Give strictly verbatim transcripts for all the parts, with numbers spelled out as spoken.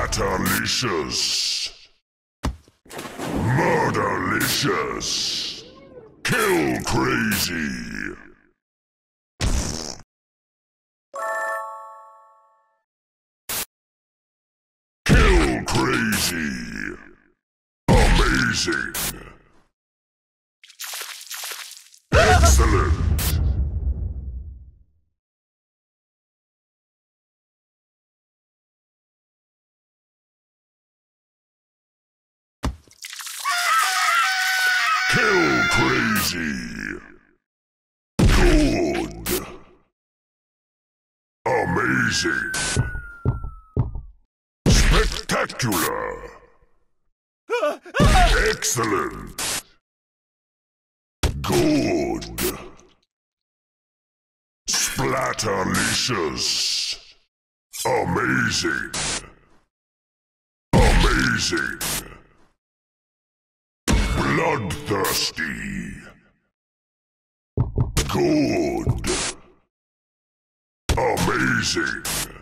Splatterlicious. Murderlicious. Kill crazy. Kill crazy. Amazing. Excellent. Kill crazy. Good. Amazing. Spectacular. Excellent. Good. Splatterlicious. Amazing. Amazing. Bloodthirsty. Good. Amazing.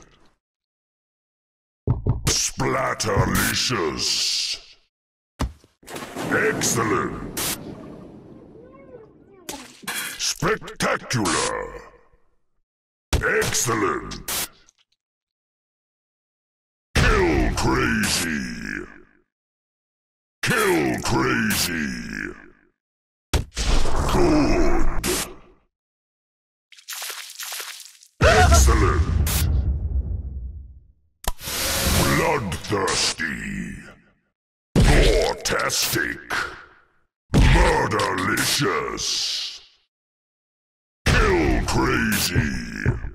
Splatterlicious. Excellent. Spectacular. Excellent. Kill crazy. Kill crazy. Good. Excellent. Bloodthirsty. Gore-tastic. Murderlicious. Kill crazy.